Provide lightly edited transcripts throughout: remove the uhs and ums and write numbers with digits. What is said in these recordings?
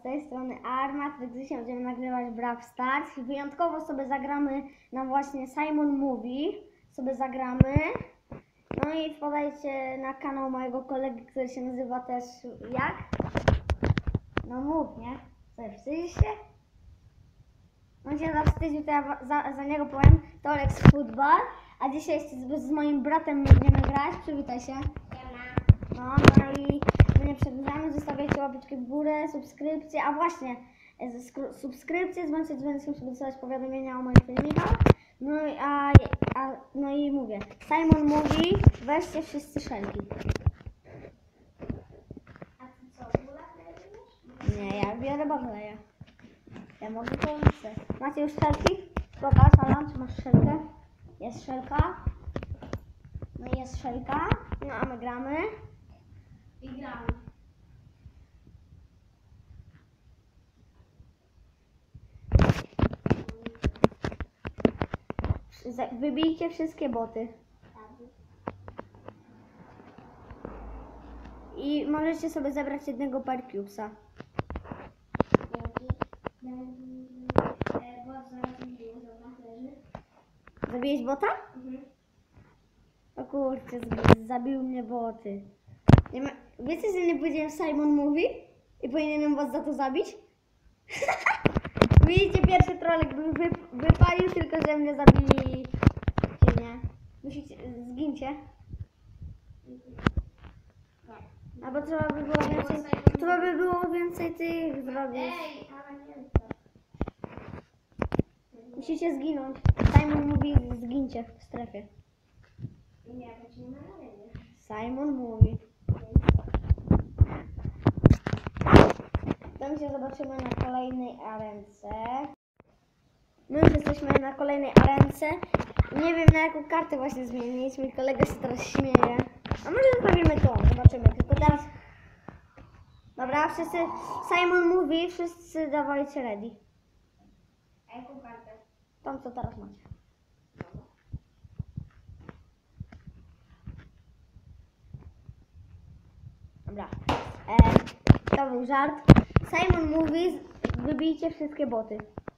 Z tej strony Armat, dzisiaj będziemy nagrywać Brawl Stars. Wyjątkowo sobie zagramy na właśnie Simon Mówi. Sobie zagramy. No i wpadajcie na kanał mojego kolegi, który się nazywa też jak? No mów, nie? Co, wstydzisz się? On się zawstydził, to ja za niego powiem. To Alex Football. A dzisiaj z moim bratem będziemy grać. Przywitaj się. No i nie przedłużamy, zostawiajcie łapeczkę w górę, subskrypcję, a właśnie subskrypcję, dzwońcie dzwoneczkiem, żeby dostawać powiadomienia o moich filmikach. No i mówię, Simon mówi, weźcie wszyscy szelki. A ty co, bula bierzesz? Nie, ja biorę batleję. Ja mogę to chcę. Macie już szelki? Pokaż, Alan, czy masz szelkę? Jest szelka. No i jest szelka. No a my gramy. I gramy. Wybijcie wszystkie boty. I możecie sobie zebrać jednego Parcubesa. Bo zaraz mi było, dobra, leży. Zabiłeś bota? Mhm. O kurczę, zabił mnie boty. Wiecie, że nie powiedziałem Simon mówi? I powinienem was za to zabić? Widzicie, pierwszy trolek wypalił, tylko że mnie zabili. Czy nie? Musicie, zgincie. Albo trzeba by było więcej tych zrobić. Ej, ale nie wiem. Musicie zginąć. Simon mówi, zgincie w strefie. Nie, bo ci nie ma rady. Simon mówi. To my się zobaczymy na kolejnej arence. My już jesteśmy na kolejnej arence. Nie wiem, na jaką kartę właśnie zmienić. Mój kolega się teraz śmieje. A może zostawimy tą, zobaczymy. Tylko teraz... Dobra, wszyscy... Simon mówi, wszyscy dawajcie ready. A jaką kartę? Tą, co teraz macie. Dobra. To był żart. Simon mówi, wybijcie wszystkie boty.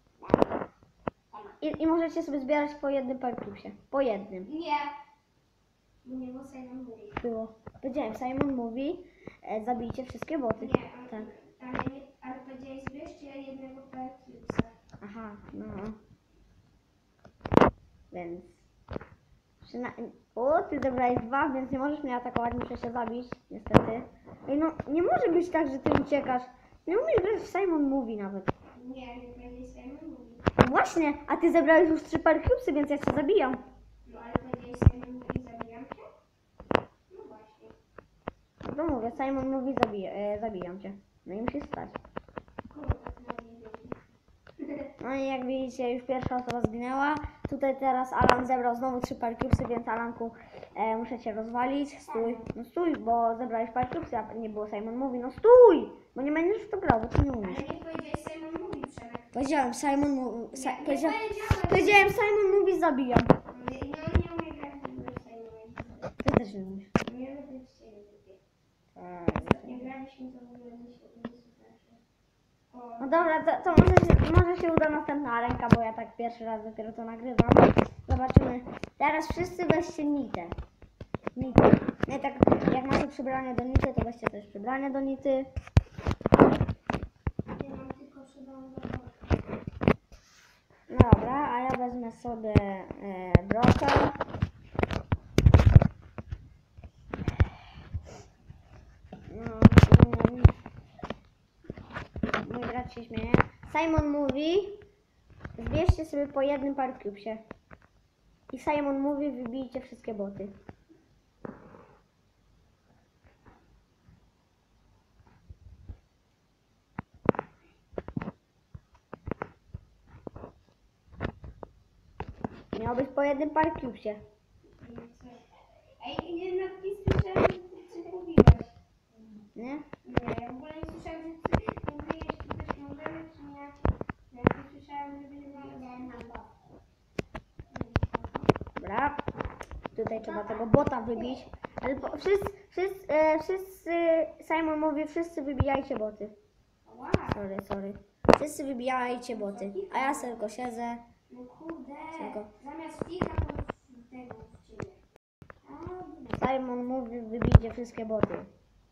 I możecie sobie zbierać po jednym Parcubesie. Po jednym. Nie. Nie, bo Simon mówi. Było. Powiedziałem, Simon mówi, zabijcie wszystkie boty. Nie, Tak. ale powiedziałeś zbierzcie jednego Parcubesa. Aha, no. Więc... O, ty zebrałeś 2, więc nie możesz mnie atakować, muszę się zabić, niestety. Ej, no, nie może być tak, że ty uciekasz. Nie umiesz grać w Simon mówi nawet. Nie, nie powiedziałeś Simon mówi. No właśnie, a ty zebrałeś już 3 Parcubesy, więc ja cię zabijam. No ale powiedziałeś Simon mówi, zabijam cię? No właśnie. No to mówię, Simon mówi, zabijam cię. No i musisz stać. Kurde, to nie wiem. No i jak widzicie, już pierwsza osoba zginęła. Tutaj teraz Alan zebrał znowu 3 Parcubesy, więc Alanku, muszę cię rozwalić. Stój, no stój, bo zebrałeś Parcubesy, a nie było Simon mówi. No stój, bo nie będziesz w to grał, bo ty nie umiesz. Ale nie powiedziałeś Simon mówi, Przemek. Powiedziałem, Simon mówi, powiedziałem. powiedziałem, Simon mówi, zabijam. No nie umie grać w ogóle w Simon. Ty też nie umiesz. Nie lubię ciebie takie. Tak. Nie graliśmy to w ogóle nie słuchacze. No dobra, to może się uda następna ręka, bo ja tak pierwszy raz dopiero to nagrywam. Zobaczymy. Teraz wszyscy weźcie nitę. Nitę. Nie tak, jak macie przybranie do nity, to weźcie też przybranie do nity. Ja mam tylko przybrane do No dobra, a ja wezmę sobie broka. No, mój brat się śmieje. Simon mówi, zbierzcie sobie po jednym Parcubesie. I Simon mówi, wybijcie wszystkie boty. Miał być po jednym Parcubesie. Ej, jednak nie słyszałem, że ty mówiłeś. Nie? Nie, ja w ogóle nie słyszałem, że ty mówiłeś, czy coś możemy, czy nie. Ja nie słyszałem, że będzie na bok. Dobra. Tutaj trzeba tego bota wybić. Ale wszyscy, Simon mówi, wszyscy wybijajcie boty. Wow. Sorry. Wszyscy wybijajcie boty, a ja sobie tylko siedzę. No kurde. Tylko. Zamiast kilka to tego w ciebie. Simon mówi, wybijcie wszystkie boty.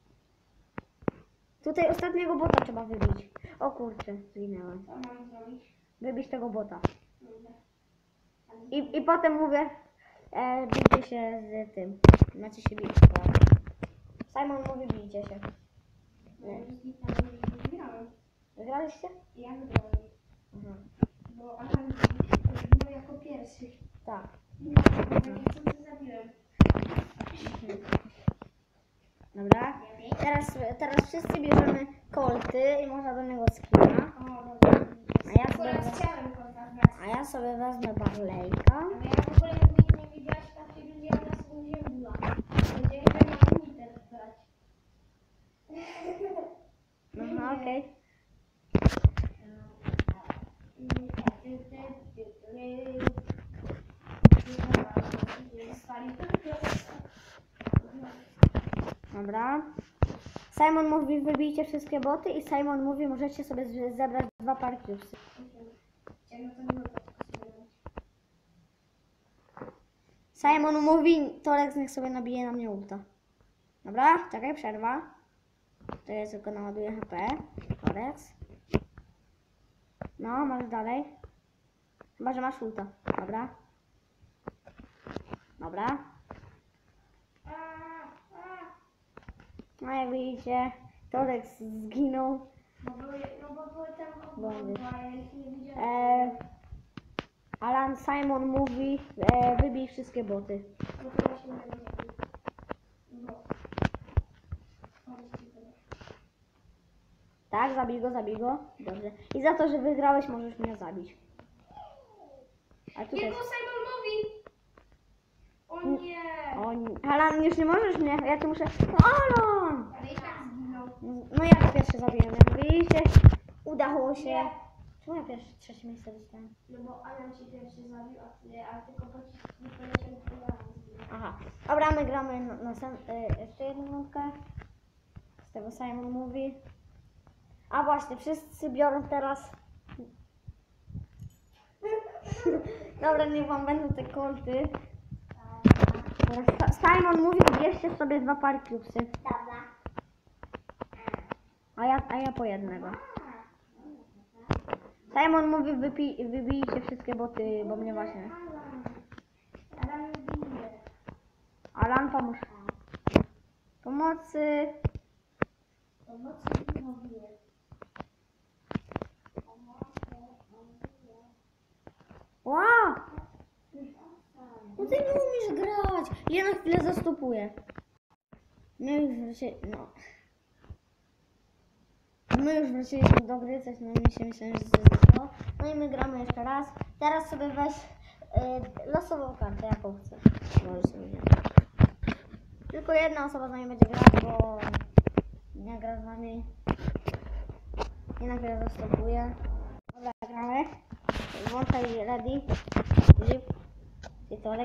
Tutaj ostatniego bota trzeba wybić. O kurczę, zginęłem. Co mam zrobić? Wybić tego bota. Dobra. I potem mówię, bijcie się z tym. Macie się bić. Simon mówi, bijcie się. Ja już zniknąłem, że wygrałem. Wygraliście? Ja wygrałem. Aha. Bo Alan zginął jako pierwszy. Tak. Co ty zabiłem? Dobra. Teraz wszyscy bierzemy kolty i można do niego skina. O, dobra. A Chciałem kontakt brać. A ja sobie wezmę Barleyka. Ale ja w ogóle nie widziałaś takiej ludzi, jak na sekundzie była. Powiedzieli, że mam liter brać. Aha, okej. Dobra. Simon mówi, wybijcie wszystkie boty i Simon mówi, możecie sobie zebrać 2 pary cubesy. Simon mówi, Torek niech sobie nabije na mnie ulta. Dobra, czekaj, przerwa. To ja tylko naładuję HP. Torek. No, masz dalej. Chyba, że masz ulta. Dobra. Dobra. No jak widzicie, Torek zginął. No bo były tam Bomby. a ja ich nie widziałem. Alan Simon mówi, wybij wszystkie boty. No to właśnie nie wiem. No. Tak, zabij go. Dobrze. I za to, że wygrałeś, możesz mnie zabić. A tutaj... Nie, bo Simon mówi! O nie! O, nie. Alan, już nie możesz mnie, ja tu muszę... No, Alan! Ale i tak zginął. No ja to pierwszy zabiłem, jak widzicie, udało się. Nie. Czemu ja pierwsze, trzecie miejsce dostałem? No bo Alan cię pierwszy zabił, a tylko pocisk nie poleciał do Alana. Aha. Dobra, my gramy jeszcze jedną minutkę. Z tego Simon mówi. A właśnie, wszyscy biorą teraz... Dobra, niech wam będą te kolty. Teraz Simon mówi, bierzcie sobie 2 pary cubesy. Dobra. A ja po jednego. Simon mówi, wybijcie wszystkie boty, bo mnie właśnie... Alan bije. Alan, pomóż. Pomocy. Pomocy nie bije. Wow! No ty nie umiesz grać. Ja na chwilę zastopuję. No już no. My już wróciliśmy do gry, coś nam się myślałem, że to. No i my gramy jeszcze raz. Teraz sobie weź losową kartę, jaką chcesz. Możesz sobie wziąć. Tylko jedna osoba z nami będzie grać, bo nie gra z nami. I na chwilę zastopuję. Dobra, gramy. Włączaj ready. Zip. I Torek.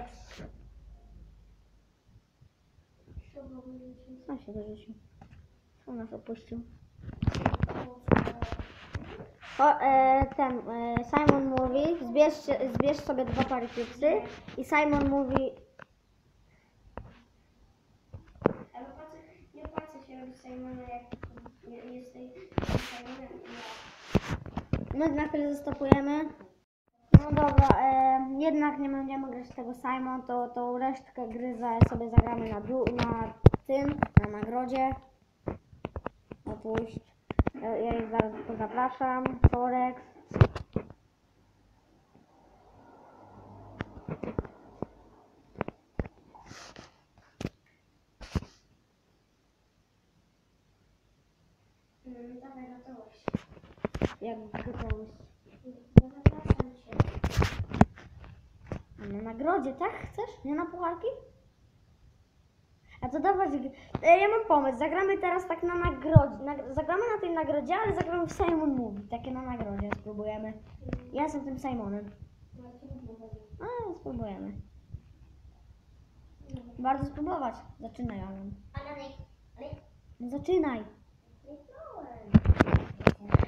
On się dorzucił. On nas opuścił. Simon mówi, zbierz sobie 2 pary cubesy i Simon mówi, Ale nie opłaca się robić Simona, jak jest tej Simonem. my na chwilę zastopujemy. No dobra, jednak nie będziemy grać tego Simon, to resztkę gry sobie zagramy na nagrodzie. Opuść. Ja ich zaraz zapraszam. Torek. Dawaj gotowość. Jak gotowość. Zapraszam cię. A na nagrodzie, tak? Chcesz? Nie na pucharki? A to dawać... Ja mam pomysł. Zagramy teraz tak na nagrodzie. Zagramy na tej nagrodzie, ale zagramy w Simon Movie. Takie na nagrodzie spróbujemy. Ja jestem tym Simonem. No trudno będzie. A, spróbujemy. Bardzo spróbować. Zaczynaj, Alan. Ale No zaczynaj. kliknąłem.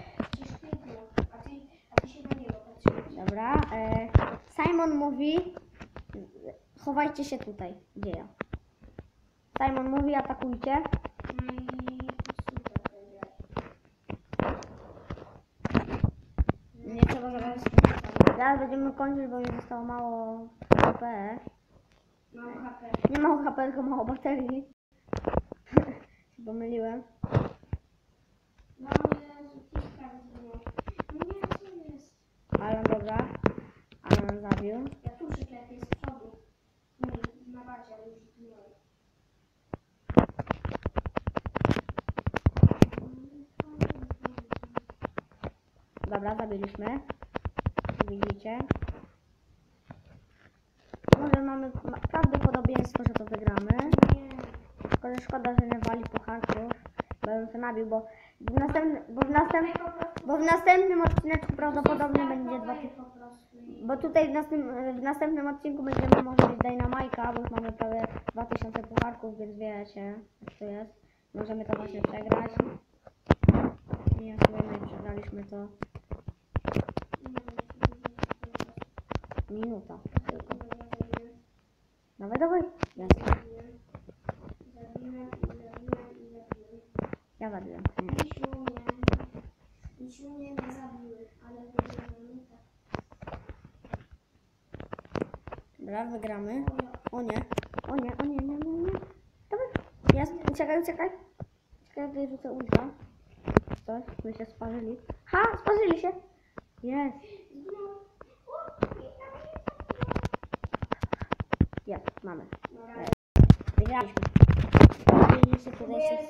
Dobra. Simon mówi, chowajcie się tutaj, gdzie ja. Simon mówi, atakujcie. No i super będzie. Nie trzeba zaraz. Zaraz będziemy kończyć, bo mi zostało mało HP. Mało HP. Nie mało HP, tylko mało baterii. Się pomyliłem. No Jezu, kiszka rozwinął. No nie, co jest? Ale dobra. Ale on zabił. Ja tu przyklepię z przodu. Nie, na bacie, ale już zginąłem. Dobra, zabiliśmy. Widzicie? Może mamy prawdopodobieństwo, że to wygramy. Nie. Tylko że szkoda, że nie wali pucharków. Bo bym się nabił, bo w następnym odcineczku prawdopodobnie będzie 2000. Po prostu. Bo tutaj w następnym odcinku będziemy może mieć Dynamajka, bo już mamy prawie 2000 pucharków, więc wiecie, jak to jest. Możemy to właśnie przegrać. I jak sobie przegraliśmy to minuta tylko. Dawaj, dawaj. Jest. Ja zabiłem. Nie. Misiu mnie nie zabiły, ale wygrałem tak. Dobra, wygramy. O nie. O nie, o nie, nie, nie, nie. Dawaj. Jest. Uciekaj, uciekaj. Czekaj, tutaj rzucę ulta. Coś, my się sparzyli. Ha, sparzyli się. Jest. Jest, mamy. Jest. Wygraliśmy. Widzicie tutaj się...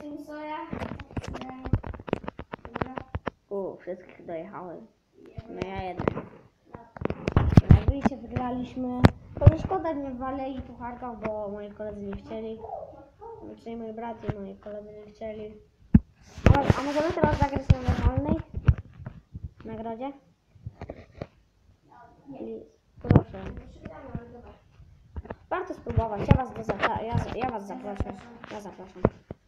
Wszystkich dojechałem. No ja jednak. Jak widzicie, wygraliśmy. To szkoda nie waleli pucharków, bo moi koledzy nie chcieli. Czyli mój brat i moi koledzy nie chcieli. A możemy teraz zagrać na normalnej nagrodzie? Proszę. Warto spróbować. Ja was zaproszę. Ja zapraszam.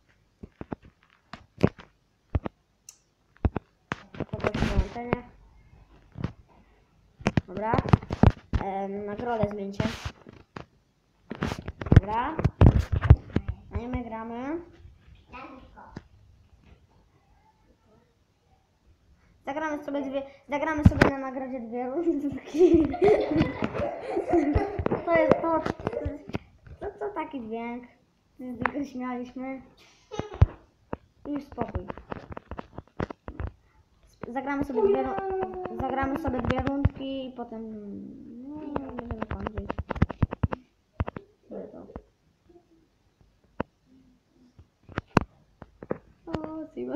Poproszę połączenie. Dobra. Nagrodę zmieńcie. Dobra. A nie my gramy. Zagramy sobie na nagrodzie 2 rundki. To jest to taki dźwięk. Tylko śmialiśmy. I już spokój. Zagramy sobie 2 rundki i potem będziemy kończyć. O, Simon.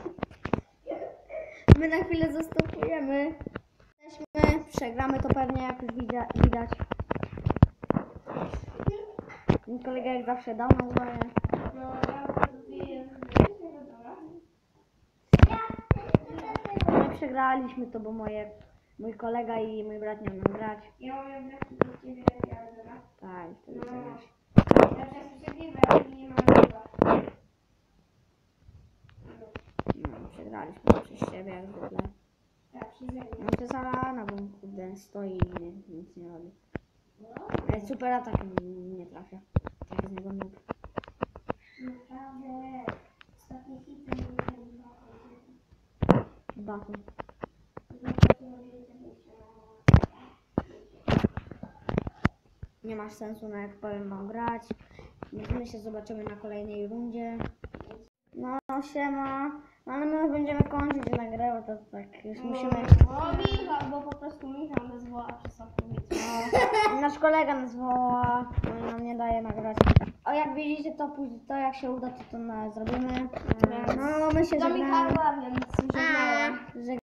My na chwilę zastopujemy. Przegramy to pewnie, jak już widać. Mój kolega jak zawsze dał na uwagę. My przegraliśmy to, bo mój kolega i mój brat nie umieją grać. Ja mam braki do ciebie, ale dobra. Tak, wtedy przegrasz. Ja przez przegrywam i nie mam chyba. No, przegraliśmy przez siebie jak zwykle. Tak, przyznaję. No to jest Alana, bo kurde stoi i nic nie robi. Super atak nie trafia. Tak z niego noob. Naprawdę. Ostatni hit to nie wiem, Baku. Nie masz sensu, no jak powiem wam grać. My się zobaczymy na kolejnej rundzie. No siema. No ale my będziemy kończyć nagrę, to tak już musimy... O Michał, bo po prostu Michał nas woła przez okolice. No, nasz kolega nas woła, no i nam nie daje nagrać. O jak widzicie to później, to jak się uda to zrobimy. No my się Do żegnamy. Michała, więc żegnałem. Żegnamy.